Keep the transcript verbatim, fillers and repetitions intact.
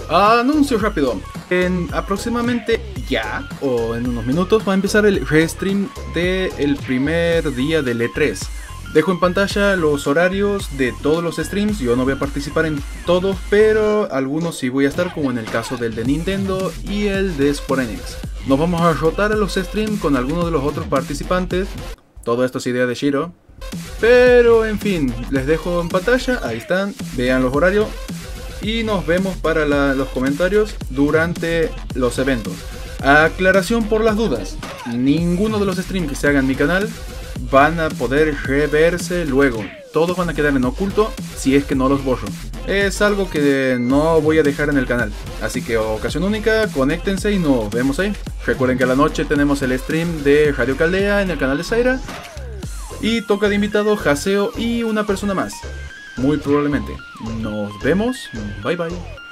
Anuncio rápido. En aproximadamente ya, o en unos minutos, va a empezar el restream del primer día del E tres. Dejo en pantalla los horarios de todos los streams. Yo no voy a participar en todos, pero algunos sí voy a estar, como en el caso del de Nintendo y el de Square Enix. Nos vamos a rotar a los streams con algunos de los otros participantes. Todo esto es idea de Shiro. Pero en fin, les dejo en pantalla, ahí están, vean los horarios. Y nos vemos para la, los comentarios durante los eventos. Aclaración por las dudas: ninguno de los streams que se hagan en mi canal van a poder reverse luego. Todos van a quedar en oculto si es que no los borro. Es algo que no voy a dejar en el canal. Así que ocasión única, conéctense y nos vemos ahí. Recuerden que a la noche tenemos el stream de Radio Caldea en el canal de Zaira. Y toca de invitado Haseo y una persona más. Muy probablemente. Nos vemos. Bye bye.